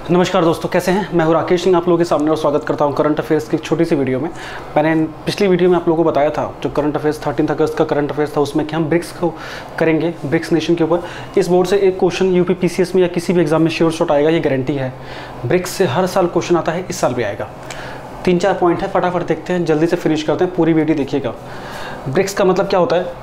नमस्कार दोस्तों, कैसे हैं। मैं हूं राकेश सिंह, आप लोगों के सामने और स्वागत करता हूं करंट अफेयर्स की एक छोटी सी वीडियो में। मैंने पिछली वीडियो में आप लोगों को बताया था जो करंट अफेयर्स 13 अगस्त का करंट अफेयर्स था उसमें कि हम ब्रिक्स को करेंगे, ब्रिक्स नेशन के ऊपर। इस बोर्ड से एक क्वेश्चन यूपी पीसीएस में या किसी भी एग्जाम में श्योर शॉट आएगा, ये गारंटी है। ब्रिक्स से हर साल क्वेश्चन आता है, इस साल भी आएगा। 3-4 पॉइंट है, फटाफट देखते हैं, जल्दी से फिनिश करते हैं, पूरी वीडियो देखिएगा। ब्रिक्स का मतलब क्या होता है?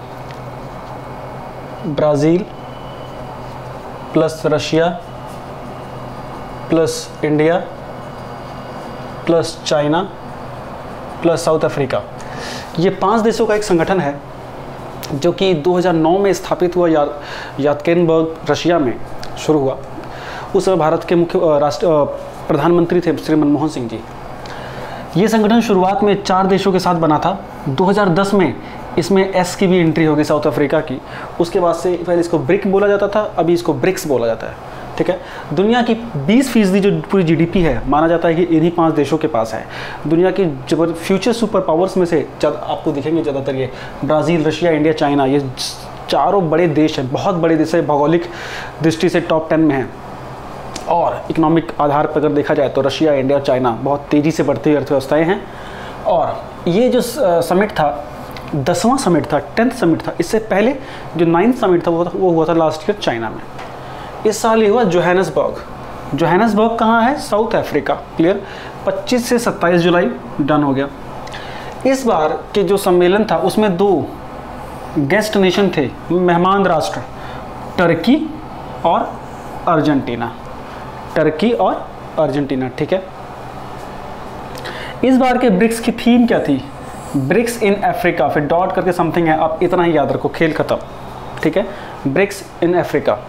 Brazil plus Russia plus India plus China plus South Africa, ये 5 देशों का एक संगठन है जो कि 2009 में स्थापित हुआ। यात्केनबर्ग रशिया में शुरू हुआ। उस समय भारत के मुख्य प्रधानमंत्री थे श्री मनमोहन सिंह जी। ये संगठन शुरुआत में 4 देशों के साथ बना था। 2010 में इसमें एस की भी एंट्री होगी, साउथ अफ्रीका की। उसके बाद से पहले इसको ब्रिक बोला जाता था, अभी इसको ब्रिक्स बोला जाता है। ठीक है। दुनिया की 20% जो पूरी जीडीपी है, माना जाता है कि इन्हीं 5 देशों के पास है। दुनिया की फ्यूचर सुपर पावर्स में से आपको दिखेंगे ज़्यादातर ये ब्राज़ील, रशिया, इंडिया, चाइना, ये चारों बड़े देश हैं, बहुत बड़े देश है, भौगोलिक दृष्टि से टॉप 10 में हैं। और इकोनॉमिक आधार पर अगर देखा जाए तो रशिया, इंडिया, चाइना बहुत तेज़ी से बढ़ती हुई अर्थव्यवस्थाएँ हैं। और ये जो समिट था, 10वां समिट था, 10th समिट था। इससे पहले जो 9th समिट था वो हुआ था लास्ट ईयर चाइना में। इस साल ये हुआ जोहान्सबर्ग। जोहान्सबर्ग कहाँ है? South Africa. क्लियर। 25 से 27 जुलाई डन हो गया। इस बार के जो सम्मेलन था उसमें 2 गेस्ट नेशन थे, मेहमान राष्ट्र, टर्की और अर्जेंटीना। टर्की और अर्जेंटीना। ठीक है। इस बार के ब्रिक्स की थीम क्या थी? ब्रिक्स इन अफ्रीका, फिर डॉट करके समथिंग है, आप इतना ही याद रखो, खेल खत्म। ठीक है। BRICS in Africa.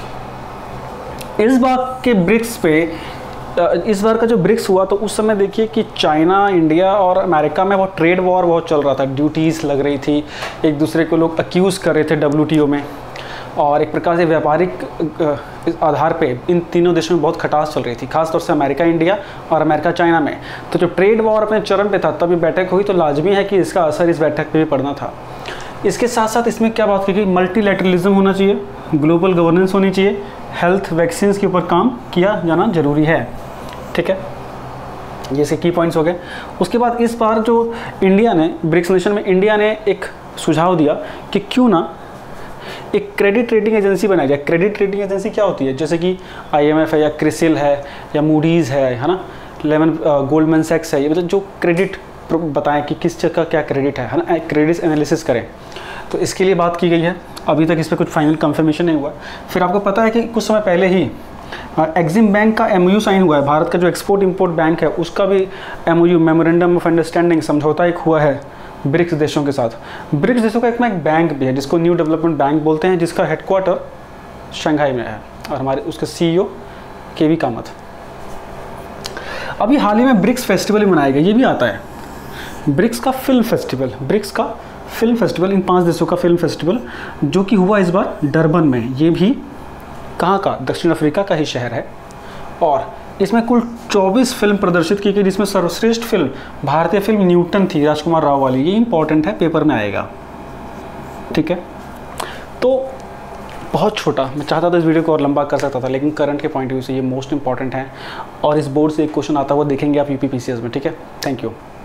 इस बार के ब्रिक्स पे, इस बार का जो ब्रिक्स हुआ तो उस समय देखिए कि चाइना, इंडिया और अमेरिका में बहुत ट्रेड वॉर बहुत चल रहा था। ड्यूटीज़ लग रही थी, एक दूसरे को लोग अक्यूज़ कर रहे थे WTO में, और एक प्रकार से व्यापारिक आधार पे इन तीनों देशों में बहुत खटास चल रही थी, खासतौर से अमेरिका इंडिया और अमेरिका चाइना में। तो जो ट्रेड वॉर अपने चरम पे था, तभी बैठक हुई, तो लाजमी है कि इसका असर इस बैठक पे भी पड़ना था। इसके साथ साथ इसमें क्या बात की गई? मल्टीलैटरलिज्म होना चाहिए, ग्लोबल गवर्नेंस होनी चाहिए, हेल्थ वैक्सीन के ऊपर काम किया जाना जरूरी है। ठीक है। ये से की पॉइंट्स हो गए। उसके बाद इस बार जो इंडिया ने, ब्रिक्स नेशन में इंडिया ने एक सुझाव दिया कि क्यों ना एक क्रेडिट रेटिंग एजेंसी बनाई जाए। क्रेडिट रेटिंग एजेंसी क्या होती है? जैसे कि IMF है या क्रिसिल है या मूडीज़ है ना, गोल्डमैन सैक्स है, ये मतलब जो क्रेडिट बताएं कि किस चीज़ का क्या क्रेडिट है ना, क्रेडिट एनालिसिस करें। तो इसके लिए बात की गई है। अभी तक इस पर कुछ फाइनल कंफर्मेशन नहीं हुआ। फिर आपको पता है कि कुछ समय पहले ही एक्सिम बैंक का MOU साइन हुआ है। भारत का जो एक्सपोर्ट इंपोर्ट बैंक है उसका भी MOU, मेमोरेंडम ऑफ अंडरस्टैंडिंग, समझौता एक हुआ है ब्रिक्स देशों के साथ। ब्रिक्स देशों का एक बैंक भी है जिसको न्यू डेवलपमेंट बैंक बोलते हैं, जिसका हेडक्वार्टर शंघाई में है, और हमारे उसके CEO KV कामत। अभी हाल ही में ब्रिक्स फेस्टिवल भी मनाया गया, ये भी आता है, ब्रिक्स का फिल्म फेस्टिवल। ब्रिक्स का फिल्म फेस्टिवल, इन 5 देशों का फिल्म फेस्टिवल, जो कि हुआ इस बार डरबन में। ये भी कहाँ का? दक्षिण अफ्रीका का ही शहर है। और इसमें कुल 24 फिल्म प्रदर्शित की गई, जिसमें सर्वश्रेष्ठ फिल्म भारतीय फिल्म न्यूटन थी, राजकुमार राव वाली। ये इंपॉर्टेंट है, पेपर में आएगा। ठीक है। तो बहुत छोटा, मैं चाहता था इस वीडियो को और लंबा कर सकता था, लेकिन करंट के पॉइंट ऑफ व्यू से ये मोस्ट इंपॉर्टेंट है, और इस बोर्ड से एक क्वेश्चन आता हुआ देखेंगे आप UP PCS में। ठीक है। Thank you.